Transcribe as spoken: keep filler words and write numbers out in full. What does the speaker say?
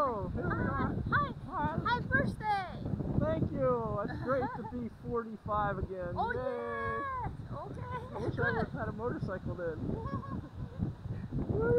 Oh, here we are. Hi. Hi. Happy birthday. Thank you. It's great to be forty-five again. Oh, Yay. yes. Okay. I wish I would have had a motorcycle then. Yeah.